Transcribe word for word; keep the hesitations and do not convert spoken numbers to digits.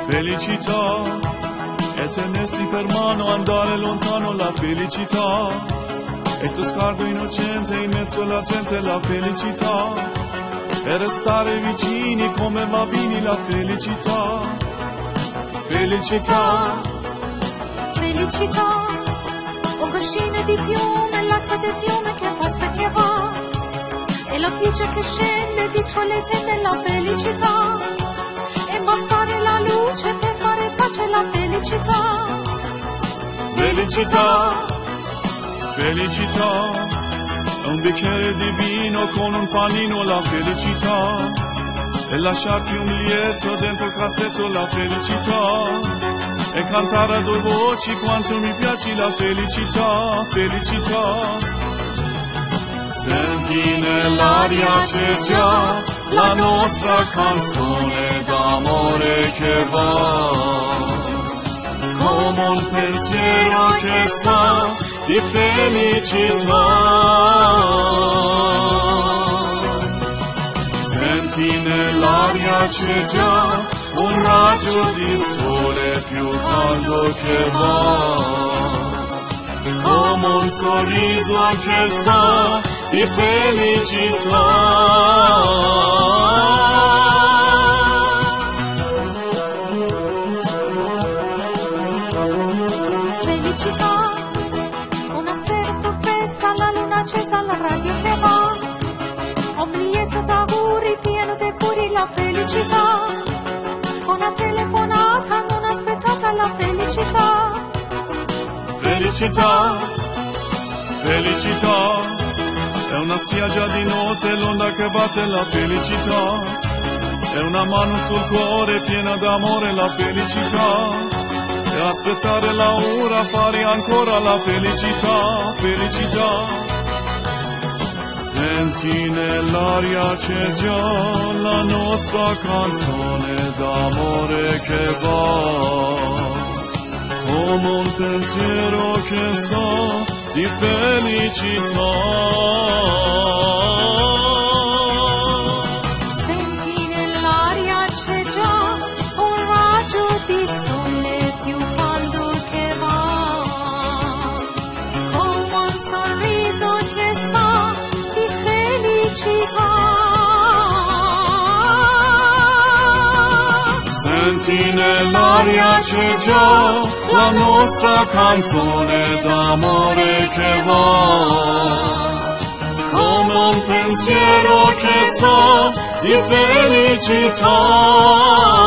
felicità, e tenersi per mano, andare lontano, la felicità, e il tuo sguardo innocente in mezzo alla gente, la felicità, e restare vicini come bambini, la felicità, felicità, felicità, un guscino di piume, l'acqua del fiume che passa e che va, e la pioggia che scende dietro le tende, la felicità, e bastare la luce per fare pace, la felicità, felicità, felicità, è un bicchiere di vino con un panino, la felicità, e lasciarti un biglietto dentro il cassetto, la felicità, e cantare a due voci quanto mi piaci, la felicità, felicità. Senti nell'aria c'è già la nostra canzone d'amore che va, come un pensiero che sa di felicità. Senti nell'aria c'è già un raggio di sole più caldo che va, come un sorriso che sa di felicità. Felicità, una sera sorpresa, la luna accesa, la radio che va, un biglietto d'auguri pieno di curi, la felicità, una telefonata non aspettata, la felicità, felicità, felicità, è una spiaggia di notte, l'onda che batte, la felicità, è una mano sul cuore piena d'amore, la felicità, e aspettare la ora, fare ancora, la felicità, felicità. Senti nell'aria c'è già la nostra canzone d'amore che va, come un pensiero che sa di felicità. Senti nell'aria c'è già un raggio di sole più caldo che va, come un sorriso che sa di felicità. Senti nell'aria c'è già la nostra canzone d'amore che va, come un pensiero che sa di felicità.